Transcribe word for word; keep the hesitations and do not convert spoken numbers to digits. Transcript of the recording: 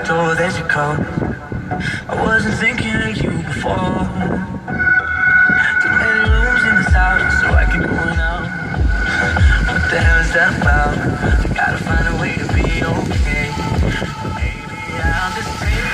door that you called. I wasn't thinking of you before. Too many rooms in this house, so I keep going out. What the hell is that about? I gotta find a way to be okay. Maybe I'll just take